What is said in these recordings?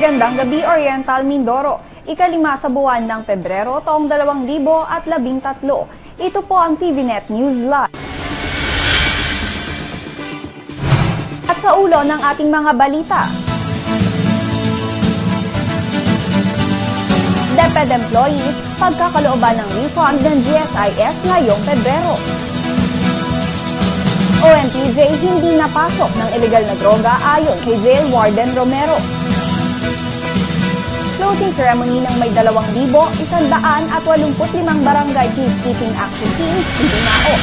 Magandang gabi, Oriental Mindoro. Ikalima sa buwan ng Pebrero taong 2013. Ito po ang TVNet News Live. At sa ulo ng ating mga balita, DepEd employees, pagkakalooban ng refund ng GSIS ngayong Pebrero. OMPJ hindi napasok ng ilegal na droga ayon kay Jail Warden Romero. Closing ceremony ng may 2,185 barangay peacekeeping action teams ibinao.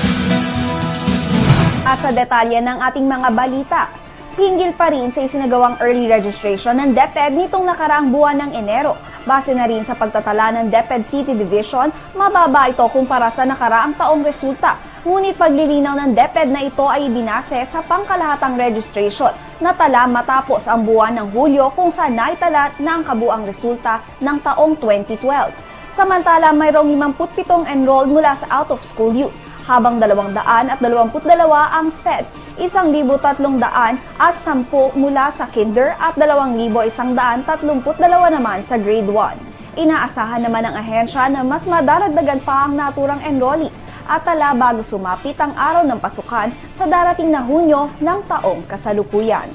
At sa detalye ng ating mga balita, hinggil pa rin sa isinagawang early registration ng DepEd nitong nakaraang buwan ng Enero. Base na rin sa pagtatala ng DepEd City Division, mababa ito kumpara sa nakaraang taong resulta. Ngunit paglilinaw ng DepEd na ito ay ibinase sa pangkalahatang registration na tala matapos ang buwan ng Hulyo kung saan naitala na ang kabuang resulta ng taong 2012. Samantala, mayroong 57 enrolled mula sa out-of-school youth, habang 222 ang SPED, 1,310 mula sa kinder at 2,132 naman sa grade 1. Inaasahan naman ng ahensya na mas madaragdagan pa ang naturang enrollees at tala bago sumapit ang araw ng pasukan sa darating na Hunyo ng taong kasalukuyan.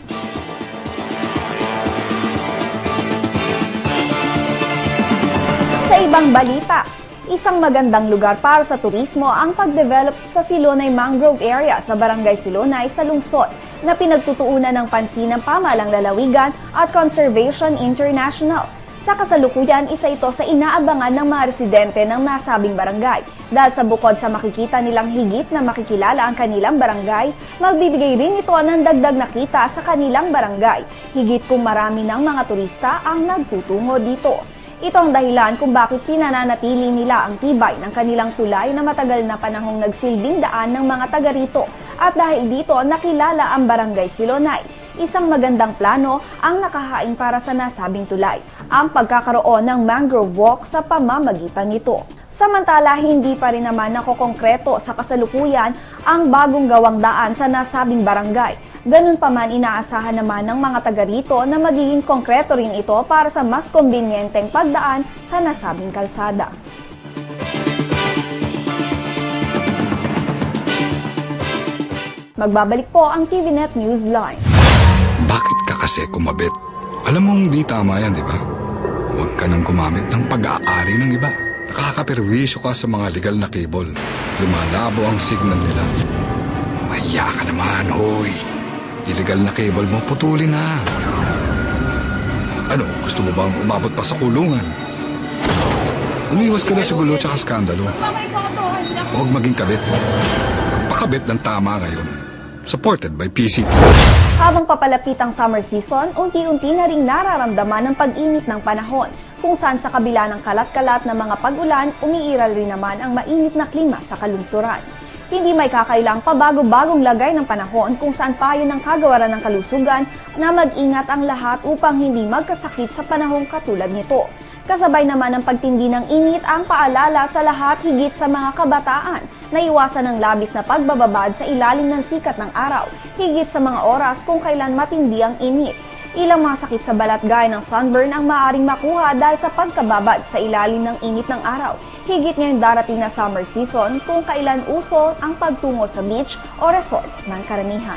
Sa ibang balita, isang magandang lugar para sa turismo ang pag-develop sa Silonay Mangrove Area sa Barangay Silonay sa lungsod na pinagtutuunan ng pansin ng Pamahalang Lalawigan at Conservation International. Sa kasalukuyan, isa ito sa inaabangan ng mga residente ng nasabing barangay. Dahil sa bukod sa makikita nilang higit na makikilala ang kanilang barangay, magbibigay rin ito ng dagdag na kita sa kanilang barangay. Higit kung marami ng mga turista ang nagtutungo dito. Ito ang dahilan kung bakit pinananatili nila ang tibay ng kanilang tulay na matagal na panahong nagsilbing daan ng mga taga rito. At dahil dito, nakilala ang Barangay Silonay. Isang magandang plano ang nakahain para sa nasabing tulay, ang pagkakaroon ng mangrove walk sa pamamagitan nito. Samantala, hindi pa rin naman nakokongkreto sa kasalukuyan ang bagong gawang daan sa nasabing barangay. Ganun pa man, inaasahan naman ng mga taga rito na magiging konkreto rin ito para sa mas kombinyenteng pagdaan sa nasabing kalsada. Magbabalik po ang TVNet Newsline. Bakit ka kasi kumabit? Alam mong di tama yan, di ba? Huwag ka nang gumamit ng pag-aari ng iba. Nakakaperwisyo ka sa mga legal na cable. Lumalabo ang signal nila. Mahiya ka naman, hoy. Illegal na cable mo, putulin na. Ano, gusto mo bang umabot pa sa kulungan? Umiwas ka na sa gulo at skandalo. Huwag maging kabit. Magpakabit ng tama ngayon. Supported by PCT. Habang papalapit ang summer season, unti-unti na ring nararamdaman ang pag-init ng panahon, kung saan sa kabila ng kalat-kalat na mga pag-ulan, umiiral rin naman ang mainit na klima sa kalungsuran. Hindi may kakailang pabago-bagong lagay ng panahon kung saan payo ng Kagawaran ng Kalusugan na mag-ingat ang lahat upang hindi magkasakit sa panahong katulad nito. Kasabay naman ng pagtindi ng init ang paalala sa lahat higit sa mga kabataan na iwasan ng labis na pagbababad sa ilalim ng sikat ng araw, higit sa mga oras kung kailan matindi ang init. Ilang mga sakit sa balat gaya ng sunburn ang maaaring makuha dahil sa pagkababad sa ilalim ng init ng araw. Higit ngayong darating na summer season kung kailan uso ang pagtungo sa beach o resorts ng karamihan.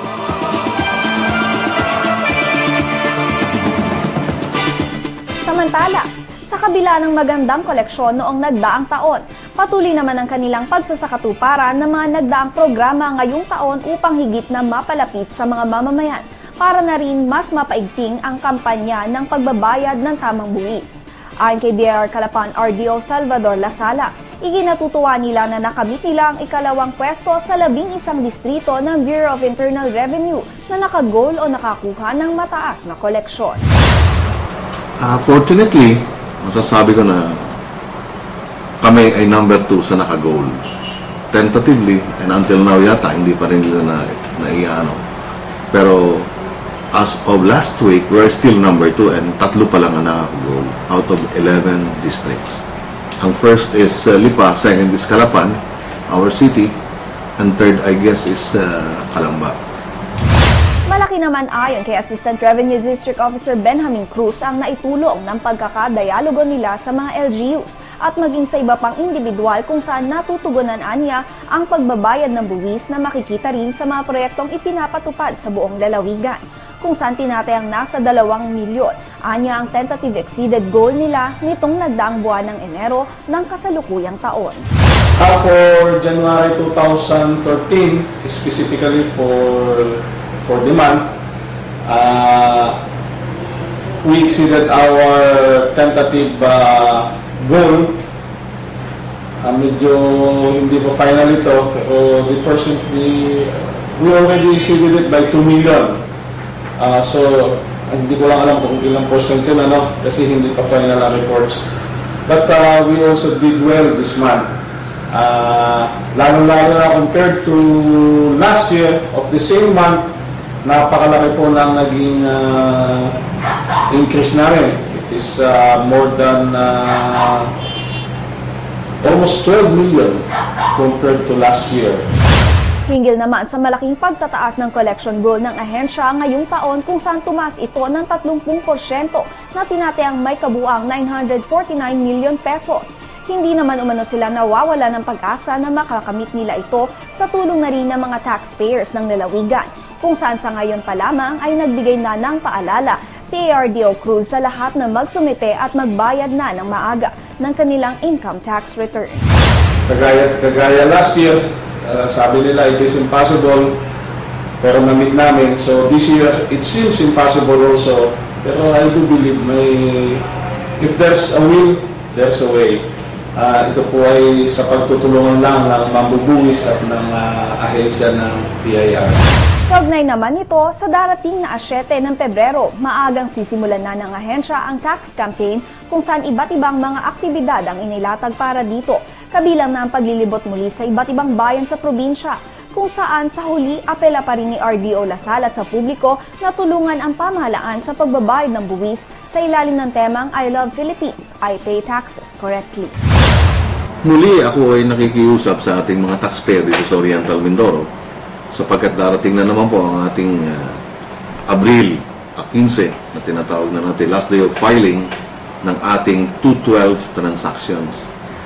Samantala, sa kabila ng magandang koleksyon noong nagdaang taon, patuloy naman ang kanilang pagsasakatuparan ng mga nagdaang programa ngayong taon upang higit na mapalapit sa mga mamamayan para na rin mas mapaigting ang kampanya ng pagbabayad ng tamang buwis. Ayon kay BIR Calapan RDO Salvador Lasala, iginatutuwa nila na nakamit nila ang ikalawang pwesto sa 11 distrito ng Bureau of Internal Revenue na nakagol o nakakuha ng mataas na koleksyon. Fortunately, masasabi ko na kami ay number 2 sa naka-goal. Tentatively, and until now yata, hindi pa rin nila na Pero as of last week, we're still number 2 and 3 pa lang ang naka-goal out of 11 districts. Ang first is Lipa, second is Calapan, our city, and third, I guess, is Calamba. Malaki Malaki naman ayon kay Assistant Revenue District Officer Benjamin Cruz ang naitulong ng pagkakadialogo nila sa mga LGUs at maging sa iba pang individual kung saan natutugunan niya ang pagbabayad ng buwis na makikita rin sa mga proyektong ipinapatupad sa buong lalawigan, kung saan tinatayang nasa 2 milyon. Anya ang tentative exceeded goal nila nitong nagdaang buwan ng Enero ng kasalukuyang taon. For January 2013, specifically for demand, we exceeded our tentative goal. Medyo hindi pa final ito, pero we already exceeded it by 2 million. So, hindi ko lang alam kung ilang percent yun, kasi hindi pa final ang reports. But we also did well this month. Lalo-lalo na compared to last year of the same month, napakalaki po ng naging increase namin. It is more than almost 12 million compared to last year. Hinggil naman sa malaking pagtataas ng collection goal ng ahensya ngayong taon kung saan tumaas ito ng 30% na tinatayang may kabuang 949 million pesos. Hindi naman umano sila nawawala ng pag-asa na makakamit nila ito sa tulong na rin ng mga taxpayers ng lalawigan, kung saan sa ngayon pa lamang ay nagbigay na ng paalala si ARDO Cruz sa lahat na magsumite at magbayad na ng maaga ng kanilang income tax return. Kagaya last year, sabi nila it is impossible, pero na-meet namin. So this year, it seems impossible also, pero I do believe if there's a will, there's a way. Ito po ay sa pagtutulungan lang ng mambubuwis at ng ahensya ng PIR. Kaugnay naman ito, sa darating na 7 ng Pebrero, maagang sisimulan na ng ahensya ang tax campaign kung saan iba't ibang mga aktibidad ang inilatag para dito, kabilang na ang paglilibot muli sa iba't ibang bayan sa probinsya, kung saan sa huli apela pa rin ni RDO Lasala sa publiko na tulungan ang pamahalaan sa pagbabayad ng buwis sa ilalim ng temang I Love Philippines, I Pay Taxes Correctly. Muli ako ay nakikiusap sa ating mga taxpayer dito sa Oriental Mindoro sapagkat darating na naman po ang ating Abril 15 na tinatawag na natin last day of filing ng ating 212 transactions.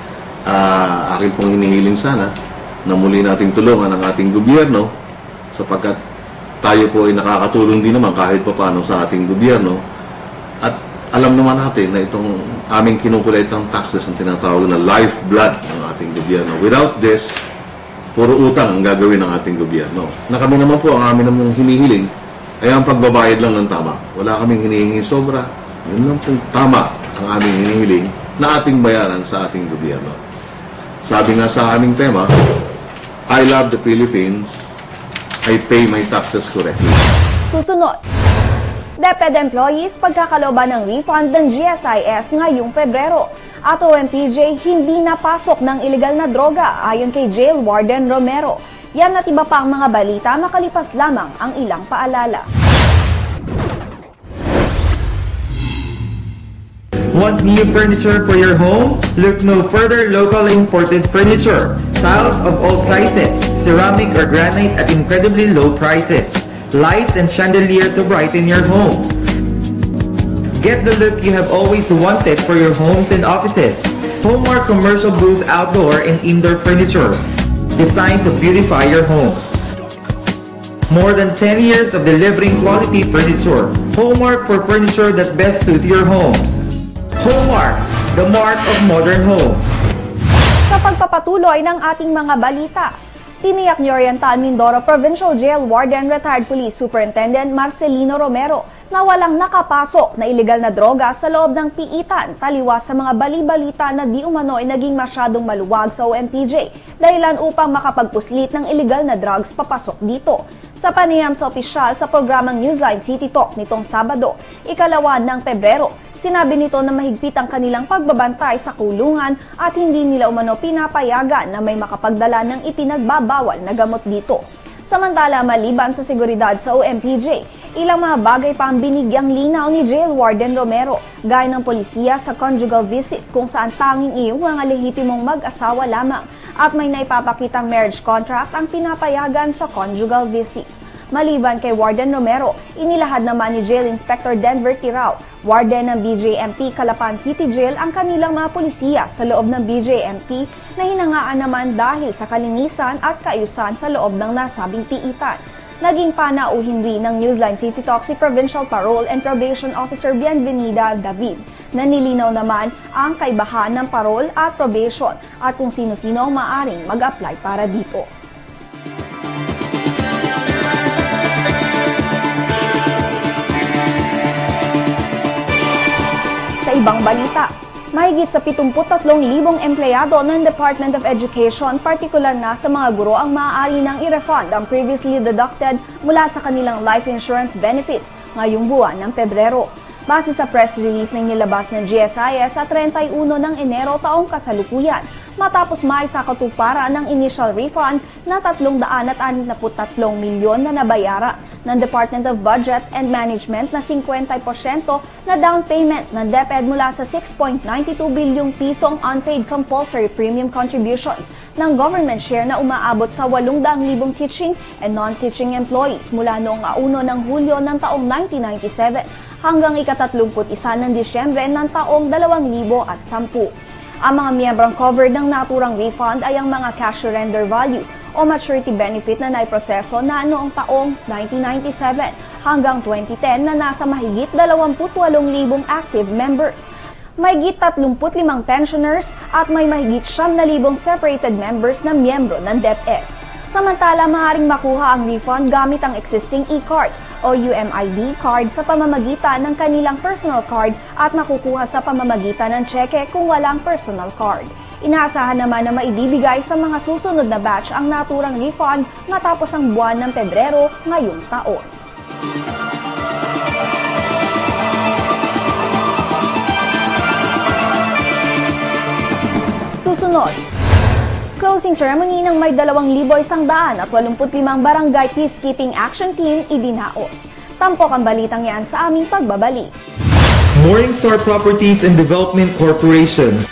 Akin pong hinihiling sana na muli nating tulungan ang ating gobyerno sapagkat tayo po ay nakakatulong din naman kahit pa paano sa ating gobyerno at alam naman natin na itong aming kinukuletang taxes ang tinatawag na lifeblood ng ating gobyerno. Without this, puro utang ang gagawin ng ating gobyerno. Na kami naman po, ang amin namang hinihiling ay ang pagbabayad lang ng tama. Wala kaming hinihingi sobra. Yun lang pong tama ang aming hinihiling na ating bayaran sa ating gobyerno. Sabi nga sa aming tema, I love the Philippines, I pay my taxes correctly. Susunod, DepEd employees pagkakalooban ng refund ng GSIS ngayong Pebrero. At OMPJ hindi napasok ng ilegal na droga ayon kay Jail Warden Romero. Yan at iba pa ang mga balita makalipas lamang ang ilang paalala. Want new furniture for your home? Look no further. Local imported furniture. Tiles of all sizes, ceramic or granite at incredibly low prices. Lights and chandelier to brighten your homes. Get the look you have always wanted for your homes and offices. Homeware commercial booth outdoor and indoor furniture designed to beautify your homes. More than 10 years of delivering quality furniture. Homework for furniture that best suit your homes. Homework, the mark of modern home. Sa pagpapatuloy ng ating mga balita, tiniyak ni Oriental Mindoro Provincial Jail Warden Retired Police Superintendent Marcelino Romero na walang nakapasok na ilegal na droga sa loob ng piitan taliwas sa mga bali-balita na di umano ay naging masyadong maluwag sa OMPJ dahilan upang makapagpuslit ng ilegal na drugs papasok dito. Sa panayam sa opisyal sa programang Newsline City Talk nitong Sabado, 2 ng Pebrero, sinabi nito na mahigpit ang kanilang pagbabantay sa kulungan at hindi nila umano pinapayagan na may makapagdala ng ipinagbabawal na gamot dito. Samantala, maliban sa seguridad sa OMPJ, ilang mga bagay pa ang binigyang linaw ni Jail Warden Romero, gaya ng polisiya sa conjugal visit kung saan tanging iyong mga lehitimong mag-asawa lamang at may naipapakitang marriage contract ang pinapayagan sa conjugal visit. Maliban kay Warden Romero, inilahad naman ni Jail Inspector Denver Tirao, Warden ng BJMP Calapan City Jail ang kanilang mga polisiya sa loob ng BJMP na hinangaan naman dahil sa kalinisan at kaayusan sa loob ng nasabing piitan. Naging panauhin rin ng Newsline City Talk si Provincial Parole and Probation Officer Bienvenida David. Nanilinaw naman ang kaibahan ng parole at probation at kung sino-sino ang maaaring mag-apply para dito. Sa ibang balita, mahigit sa 73,000 empleyado ng Department of Education, partikular na sa mga guro ang maaari nang i-refund ang previously deducted mula sa kanilang life insurance benefits ngayong buwan ng Pebrero. Base sa press release na inilabas ng GSIS sa 31 ng Enero taong kasalukuyan, matapos maisakatuparan ng initial refund na 363 milyon na nabayaran ng Department of Budget and Management na 50% na down payment ng DepEd mula sa 6.92 bilyong pisong unpaid compulsory premium contributions ng government share na umaabot sa 800,000 teaching and non-teaching employees mula noong 1 ng Hulyo ng taong 1997 hanggang ika-31 ng Disyembre ng taong 2010. Ang mga miyembrong covered ng naturang refund ay ang mga cash surrender value o maturity benefit na naiproseso na noong taong 1997 hanggang 2010 na nasa mahigit 28,000 active members. Mahigit 35 pensioners at may mahigit 9,000 separated members na miyembro ng DepEd. Samantala, maaaring makuha ang refund gamit ang existing e-card o UMID card sa pamamagitan ng kanilang personal card at makukuha sa pamamagitan ng cheque kung walang personal card. Inaasahan naman na maibibigay sa mga susunod na batch ang naturang refund matapos ang buwan ng Pebrero ngayong taon. Susunod, closing ceremony ng may 2,185 Barangay Peacekeeping Action Team idinaos. Tampok ang balitang yan sa aming pagbabalik. Morningstar Properties and Development Corporation.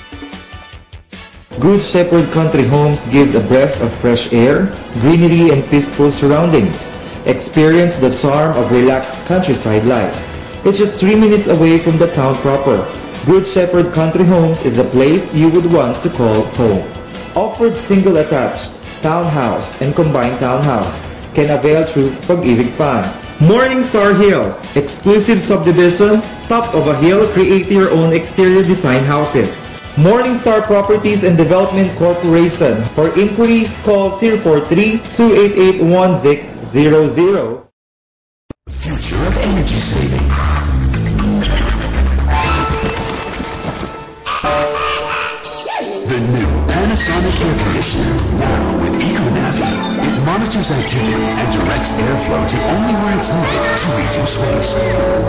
Good Shepherd Country Homes gives a breath of fresh air, greenery, and peaceful surroundings. Experience the charm of relaxed countryside life. It's just 3 minutes away from the town proper. Good Shepherd Country Homes is a place you would want to call home. Offered single-attached, townhouse, and combined townhouse. Can avail through Pag-ibig Fund. Morningstar Hills, exclusive subdivision, top of a hill, create your own exterior design houses. Morningstar Properties and Development Corporation. For inquiries, call 043-288-1600. Future of energy saving. The new Panasonic air conditioner, now with EcoNavi. It monitors activity and directs airflow to only where it's needed to reduce waste.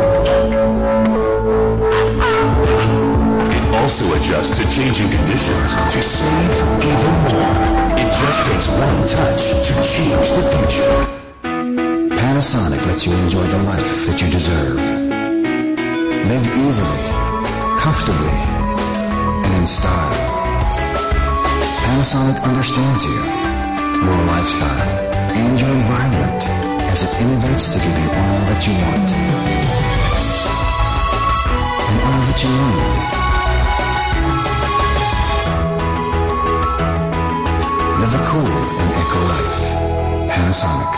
It also adjusts to changing conditions to save even more. It just takes one touch to change the future. Panasonic lets you enjoy the life that you deserve. Live easily, comfortably, and in style. Panasonic understands you, your lifestyle, and your environment as it innovates to give you all that you want and all that you need. Live a cool and eco life. Panasonic.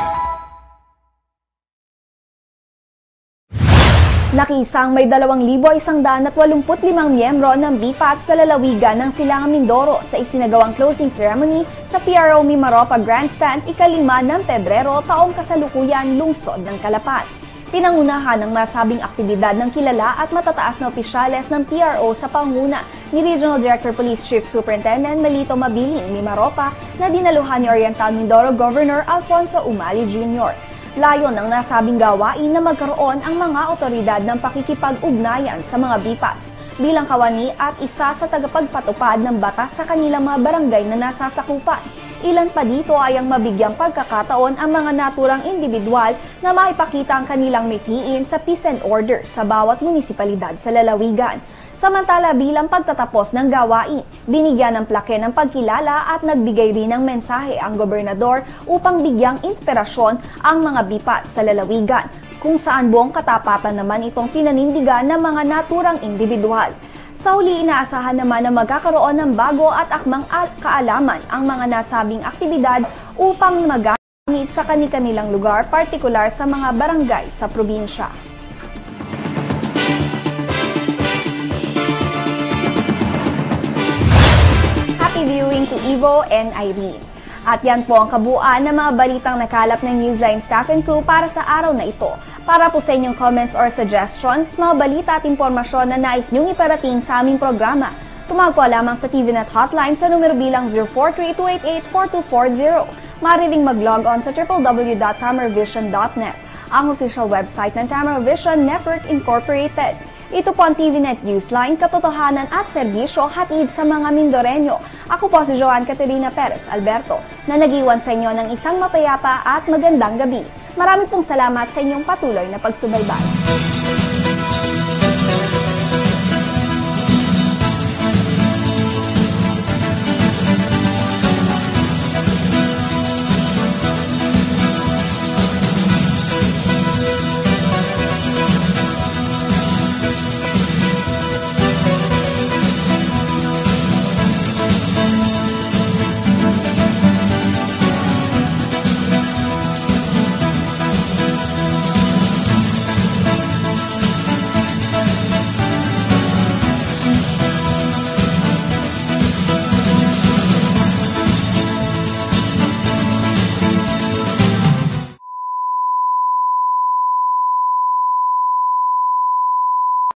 Nakisang may 2,185 miyembro ng BPAT sa lalawigan ng Silangang Mindoro sa isinagawang closing ceremony sa PRO Mimaropa Grandstand ika-5 ng Pebrero taong kasalukuyan lungsod ng Calapan. Pinangunahan ng nasabing aktibidad ng kilala at matataas na opisyales ng PRO sa panguna ni Regional Director Police Chief Superintendent Melito Mabiling Mimaropa na dinaluhan ni Oriental Mindoro Governor Alfonso Umali Jr. Layon ng nasabing gawain na magkaroon ang mga otoridad ng pakikipag-ugnayan sa mga BPATs bilang kawani at isa sa tagapagpatupad ng batas sa kanilang mga barangay na nasasakupan. Ilan pa dito ay ang mabigyang pagkakataon ang mga naturang individual na maipakita ang kanilang mithiin sa peace and order sa bawat munisipalidad sa lalawigan. Samantala bilang pagtatapos ng gawain, binigyan ng plake ng pagkilala at nagbigay rin ng mensahe ang gobernador upang bigyang inspirasyon ang mga bipat sa lalawigan, kung saan buong katapatan naman itong pinanindigan ng mga naturang individual. Sa huli, inaasahan naman na magkakaroon ng bago at akmang kaalaman ang mga nasabing aktibidad upang magamit sa kani-kanilang lugar, partikular sa mga barangay sa probinsya. Happy viewing to Ivo and Irene. At yan po ang kabuuan ng mga balitang nakalap ng Newsline staff and crew para sa araw na ito. Para po sa inyong comments or suggestions, mga balita at impormasyon na nais niyong iparating sa aming programa, tumawag po lamang sa TVNet hotline sa numero bilang 043-288-4240. Maaari ring mag-log on sa www.tamarvision.net, ang official website ng Tamarvision Network Incorporated. Ito po ang TVNet Newsline, katotohanan at serbisyo hatid sa mga Mindoreño. Ako po si Joan Caterina Perez Alberto, na nag-iwan sa inyo ng isang mapayapa at magandang gabi. Marami pong salamat sa inyong patuloy na pagsubaybay.